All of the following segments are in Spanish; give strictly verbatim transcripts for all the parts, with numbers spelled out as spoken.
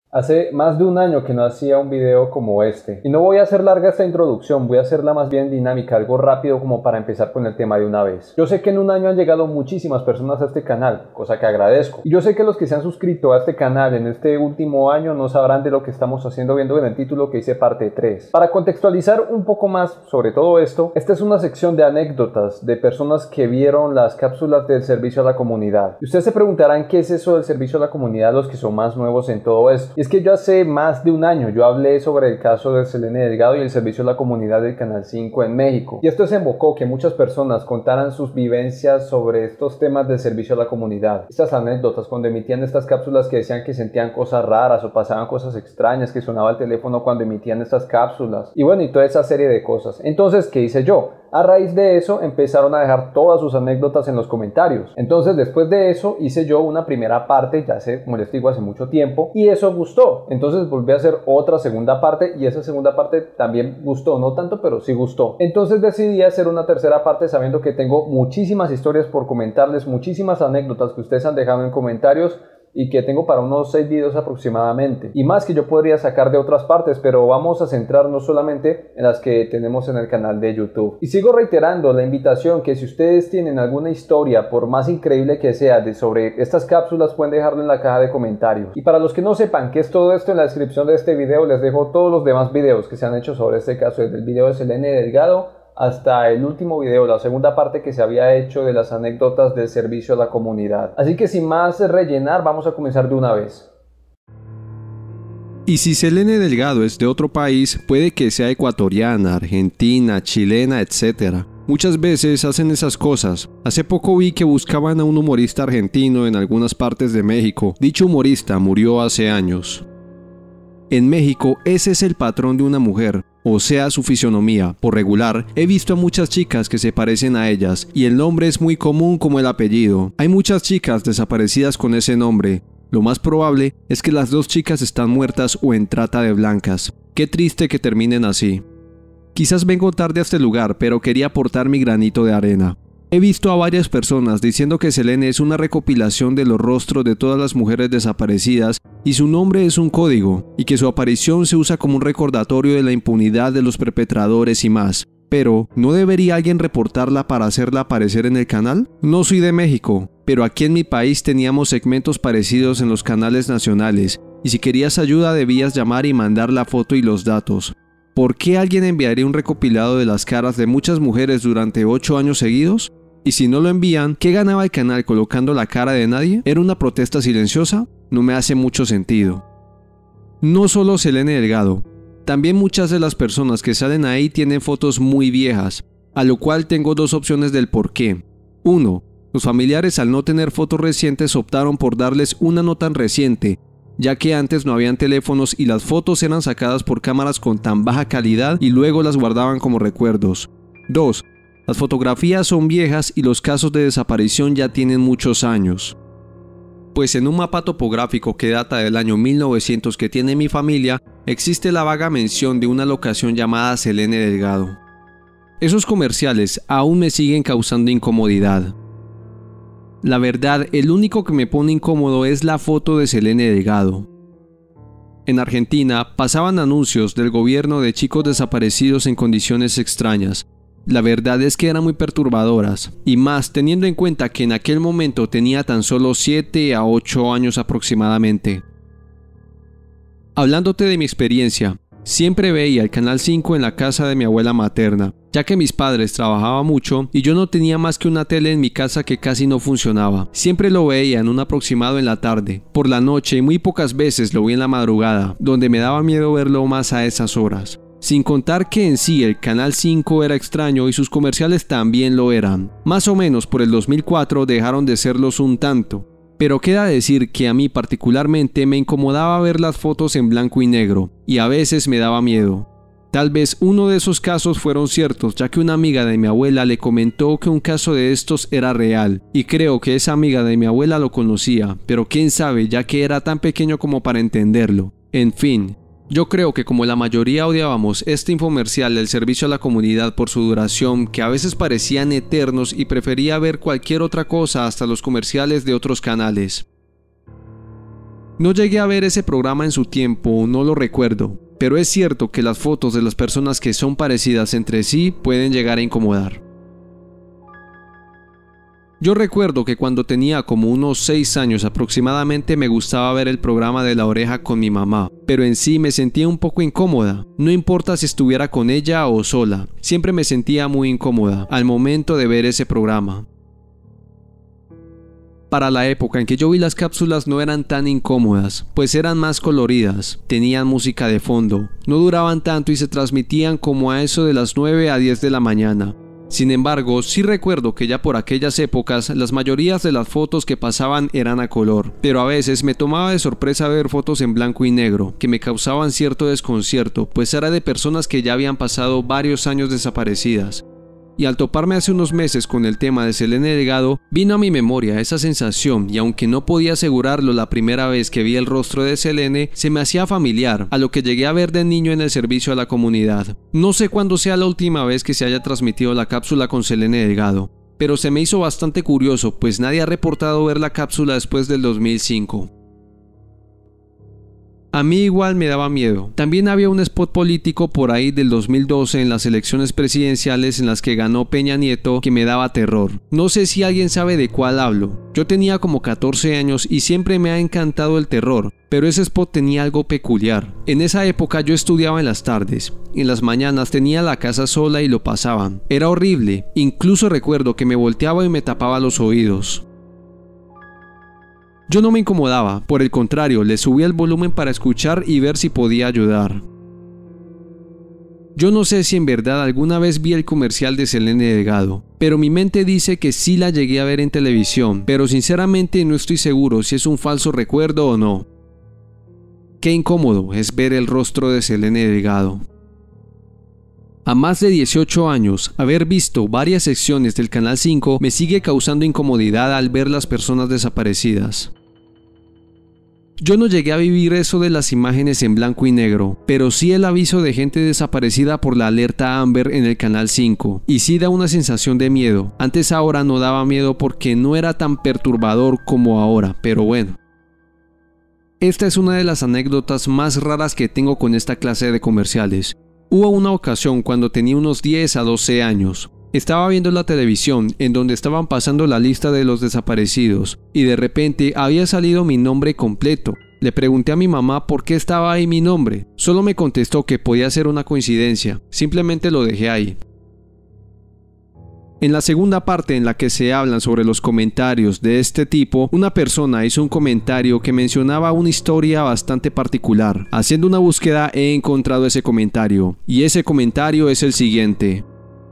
Hace más de un año que no hacía un video como este. Y no voy a hacer larga esta introducción, voy a hacerla más bien dinámica, algo rápido como para empezar con el tema de una vez. Yo sé que en un año han llegado muchísimas personas a este canal, cosa que agradezco. Y yo sé que los que se han suscrito a este canal en este último año no sabrán de lo que estamos haciendo, viendo en el título que hice parte tres. Para contextualizar un poco más sobre todo esto, esta es una sección de anécdotas de personas que vieron las cápsulas del servicio a la comunidad. Y ustedes se preguntarán qué es eso del servicio a la comunidad, los que son más nuevos en todo esto. Y es que yo hace más de un año yo hablé sobre el caso de Selene Delgado y el servicio a la comunidad del Canal cinco en México. Y esto desembocó que muchas personas contaran sus vivencias sobre estos temas del servicio a la comunidad. Estas anécdotas cuando emitían estas cápsulas que decían que sentían cosas raras o pasaban cosas extrañas, que sonaba el teléfono cuando emitían estas cápsulas. Y bueno, y toda esa serie de cosas. Entonces, ¿qué hice yo? A raíz de eso empezaron a dejar todas sus anécdotas en los comentarios. Entonces después de eso hice yo una primera parte, ya sé, como les digo, hace mucho tiempo, y eso gustó. Entonces volví a hacer otra segunda parte y esa segunda parte también gustó, no tanto, pero sí gustó. Entonces decidí hacer una tercera parte sabiendo que tengo muchísimas historias por comentarles, muchísimas anécdotas que ustedes han dejado en comentarios y que tengo para unos seis videos aproximadamente, y más que yo podría sacar de otras partes, pero vamos a centrarnos solamente en las que tenemos en el canal de YouTube. Y sigo reiterando la invitación que si ustedes tienen alguna historia, por más increíble que sea, de sobre estas cápsulas, pueden dejarlo en la caja de comentarios. Y para los que no sepan qué es todo esto, en la descripción de este video les dejo todos los demás videos que se han hecho sobre este caso, desde el video de Selene Delgado hasta el último video, la segunda parte que se había hecho de las anécdotas del servicio a la comunidad. Así que sin más rellenar, vamos a comenzar de una vez. Y si Selene Delgado es de otro país, puede que sea ecuatoriana, argentina, chilena, etcétera. Muchas veces hacen esas cosas. Hace poco vi que buscaban a un humorista argentino en algunas partes de México. Dicho humorista murió hace años. En México, ese es el patrón de una mujer, o sea, su fisionomía. Por regular, he visto a muchas chicas que se parecen a ellas, y el nombre es muy común como el apellido. Hay muchas chicas desaparecidas con ese nombre. Lo más probable es que las dos chicas están muertas o en trata de blancas. Qué triste que terminen así. Quizás vengo tarde a este lugar, pero quería aportar mi granito de arena. He visto a varias personas diciendo que Selene es una recopilación de los rostros de todas las mujeres desaparecidas y su nombre es un código, y que su aparición se usa como un recordatorio de la impunidad de los perpetradores y más. Pero, ¿no debería alguien reportarla para hacerla aparecer en el canal? No soy de México, pero aquí en mi país teníamos segmentos parecidos en los canales nacionales, y si querías ayuda debías llamar y mandar la foto y los datos. ¿Por qué alguien enviaría un recopilado de las caras de muchas mujeres durante ocho años seguidos? Y si no lo envían, ¿qué ganaba el canal colocando la cara de nadie? ¿Era una protesta silenciosa? No me hace mucho sentido. No solo Selene Delgado, también muchas de las personas que salen ahí tienen fotos muy viejas, a lo cual tengo dos opciones del por qué. Uno, los familiares al no tener fotos recientes optaron por darles una no tan reciente, ya que antes no habían teléfonos y las fotos eran sacadas por cámaras con tan baja calidad y luego las guardaban como recuerdos. Dos, las fotografías son viejas y los casos de desaparición ya tienen muchos años. Pues en un mapa topográfico que data del año mil novecientos que tiene mi familia, existe la vaga mención de una locación llamada Selene Delgado. Esos comerciales aún me siguen causando incomodidad. La verdad, el único que me pone incómodo es la foto de Selene Delgado. En Argentina pasaban anuncios del gobierno de chicos desaparecidos en condiciones extrañas. La verdad es que eran muy perturbadoras, y más teniendo en cuenta que en aquel momento tenía tan solo siete a ocho años aproximadamente. Hablándote de mi experiencia, siempre veía el Canal cinco en la casa de mi abuela materna, ya que mis padres trabajaban mucho y yo no tenía más que una tele en mi casa que casi no funcionaba. Siempre lo veía en un aproximado en la tarde, por la noche y muy pocas veces lo vi en la madrugada, donde me daba miedo verlo más a esas horas. Sin contar que en sí el Canal cinco era extraño y sus comerciales también lo eran. Más o menos por el dos mil cuatro dejaron de serlos un tanto. Pero queda decir que a mí particularmente me incomodaba ver las fotos en blanco y negro, y a veces me daba miedo. Tal vez uno de esos casos fueron ciertos, ya que una amiga de mi abuela le comentó que un caso de estos era real, y creo que esa amiga de mi abuela lo conocía, pero quién sabe, ya que era tan pequeño como para entenderlo. En fin. Yo creo que como la mayoría odiábamos este infomercial del servicio a la comunidad por su duración, que a veces parecían eternos, y prefería ver cualquier otra cosa hasta los comerciales de otros canales. No llegué a ver ese programa en su tiempo, no lo recuerdo, pero es cierto que las fotos de las personas que son parecidas entre sí pueden llegar a incomodar. Yo recuerdo que cuando tenía como unos seis años aproximadamente me gustaba ver el programa de La Oreja con mi mamá, pero en sí me sentía un poco incómoda, no importa si estuviera con ella o sola, siempre me sentía muy incómoda al momento de ver ese programa. Para la época en que yo vi las cápsulas no eran tan incómodas, pues eran más coloridas, tenían música de fondo, no duraban tanto y se transmitían como a eso de las nueve a diez de la mañana. Sin embargo, sí recuerdo que ya por aquellas épocas las mayorías de las fotos que pasaban eran a color, pero a veces me tomaba de sorpresa ver fotos en blanco y negro, que me causaban cierto desconcierto, pues era de personas que ya habían pasado varios años desaparecidas. Y al toparme hace unos meses con el tema de Selene Delgado, vino a mi memoria esa sensación y aunque no podía asegurarlo la primera vez que vi el rostro de Selene, se me hacía familiar a lo que llegué a ver de niño en el servicio a la comunidad. No sé cuándo sea la última vez que se haya transmitido la cápsula con Selene Delgado, pero se me hizo bastante curioso pues nadie ha reportado ver la cápsula después del dos mil cinco. A mí igual me daba miedo. También había un spot político por ahí del dos mil doce en las elecciones presidenciales en las que ganó Peña Nieto que me daba terror. No sé si alguien sabe de cuál hablo. Yo tenía como catorce años y siempre me ha encantado el terror, pero ese spot tenía algo peculiar. En esa época yo estudiaba en las tardes. En las mañanas tenía la casa sola y lo pasaban. Era horrible. Incluso recuerdo que me volteaba y me tapaba los oídos. Yo no me incomodaba, por el contrario, le subía el volumen para escuchar y ver si podía ayudar. Yo no sé si en verdad alguna vez vi el comercial de Selene Delgado, pero mi mente dice que sí la llegué a ver en televisión, pero sinceramente no estoy seguro si es un falso recuerdo o no. Qué incómodo es ver el rostro de Selene Delgado. A más de dieciocho años, haber visto varias secciones del Canal cinco me sigue causando incomodidad al ver las personas desaparecidas. Yo no llegué a vivir eso de las imágenes en blanco y negro, pero sí el aviso de gente desaparecida por la alerta Amber en el Canal cinco, y sí da una sensación de miedo. Antes ahora no daba miedo porque no era tan perturbador como ahora, pero bueno. Esta es una de las anécdotas más raras que tengo con esta clase de comerciales. Hubo una ocasión cuando tenía unos diez a doce años. Estaba viendo la televisión en donde estaban pasando la lista de los desaparecidos y de repente había salido mi nombre completo. Le pregunté a mi mamá por qué estaba ahí mi nombre. Solo me contestó que podía ser una coincidencia. Simplemente lo dejé ahí. En la segunda parte en la que se hablan sobre los comentarios de este tipo, una persona hizo un comentario que mencionaba una historia bastante particular. Haciendo una búsqueda he encontrado ese comentario, y ese comentario es el siguiente.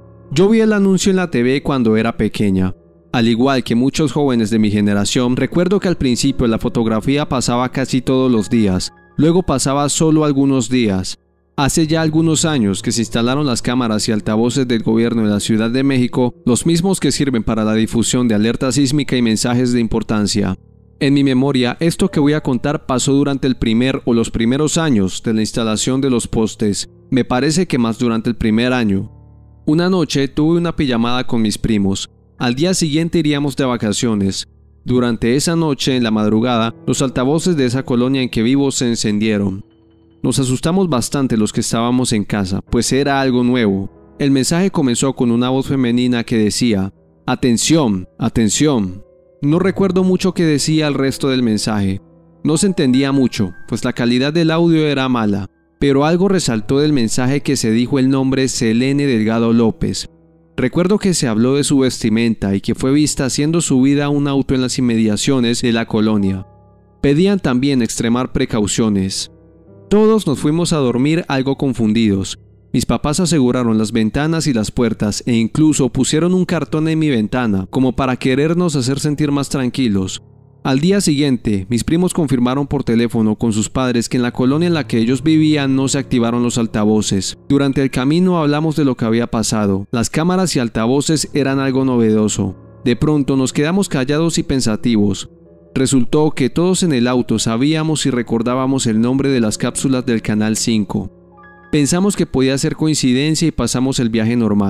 Yo vi el anuncio en la T V cuando era pequeña. Al igual que muchos jóvenes de mi generación, recuerdo que al principio la fotografía pasaba casi todos los días, luego pasaba solo algunos días. Hace ya algunos años que se instalaron las cámaras y altavoces del gobierno de la Ciudad de México, los mismos que sirven para la difusión de alerta sísmica y mensajes de importancia. En mi memoria, esto que voy a contar pasó durante el primer o los primeros años de la instalación de los postes. Me parece que más durante el primer año. Una noche tuve una pijamada con mis primos. Al día siguiente iríamos de vacaciones. Durante esa noche, en la madrugada, los altavoces de esa colonia en que vivo se encendieron. Nos asustamos bastante los que estábamos en casa, pues era algo nuevo. El mensaje comenzó con una voz femenina que decía: «Atención, atención». No recuerdo mucho qué decía el resto del mensaje. No se entendía mucho, pues la calidad del audio era mala, pero algo resaltó del mensaje que se dijo el nombre Selene Delgado López. Recuerdo que se habló de su vestimenta y que fue vista haciendo subida a un auto en las inmediaciones de la colonia. Pedían también extremar precauciones. Todos nos fuimos a dormir algo confundidos. Mis papás aseguraron las ventanas y las puertas e incluso pusieron un cartón en mi ventana como para querernos hacer sentir más tranquilos. Al día siguiente, mis primos confirmaron por teléfono con sus padres que en la colonia en la que ellos vivían no se activaron los altavoces. Durante el camino hablamos de lo que había pasado. Las cámaras y altavoces eran algo novedoso. De pronto nos quedamos callados y pensativos. Resultó que todos en el auto sabíamos y recordábamos el nombre de las cápsulas del Canal cinco. Pensamos que podía ser coincidencia y pasamos el viaje normal.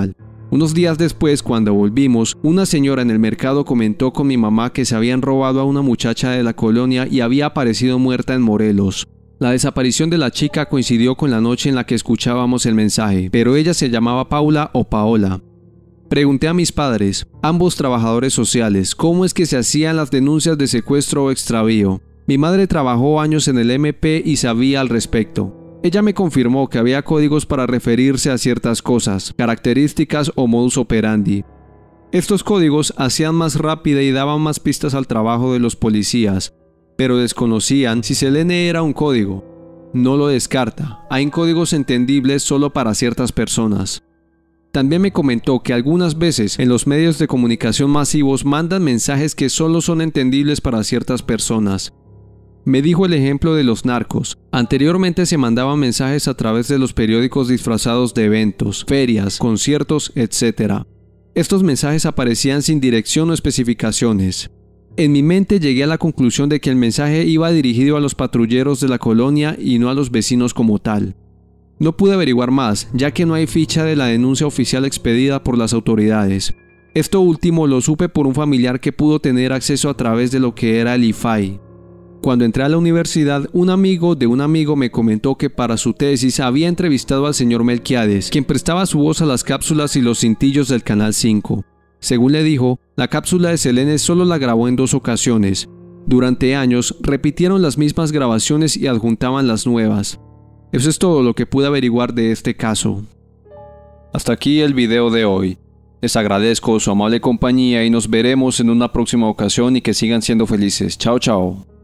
Unos días después, cuando volvimos, una señora en el mercado comentó con mi mamá que se habían robado a una muchacha de la colonia y había aparecido muerta en Morelos. La desaparición de la chica coincidió con la noche en la que escuchábamos el mensaje, pero ella se llamaba Paula o Paola. Pregunté a mis padres, ambos trabajadores sociales, cómo es que se hacían las denuncias de secuestro o extravío. Mi madre trabajó años en el eme pe y sabía al respecto. Ella me confirmó que había códigos para referirse a ciertas cosas, características o modus operandi. Estos códigos hacían más rápida y daban más pistas al trabajo de los policías, pero desconocían si Selene era un código. No lo descarta, hay códigos entendibles solo para ciertas personas. También me comentó que algunas veces en los medios de comunicación masivos mandan mensajes que solo son entendibles para ciertas personas. Me dijo el ejemplo de los narcos. Anteriormente se mandaban mensajes a través de los periódicos disfrazados de eventos, ferias, conciertos, etcétera. Estos mensajes aparecían sin dirección o especificaciones. En mi mente llegué a la conclusión de que el mensaje iba dirigido a los patrulleros de la colonia y no a los vecinos como tal. No pude averiguar más, ya que no hay ficha de la denuncia oficial expedida por las autoridades. Esto último lo supe por un familiar que pudo tener acceso a través de lo que era el I F A I. Cuando entré a la universidad, un amigo de un amigo me comentó que para su tesis había entrevistado al señor Melquiades, quien prestaba su voz a las cápsulas y los cintillos del Canal cinco. Según le dijo, la cápsula de Selene solo la grabó en dos ocasiones. Durante años, repitieron las mismas grabaciones y adjuntaban las nuevas. Eso es todo lo que pude averiguar de este caso. Hasta aquí el video de hoy. Les agradezco su amable compañía y nos veremos en una próxima ocasión y que sigan siendo felices. Chao, chao.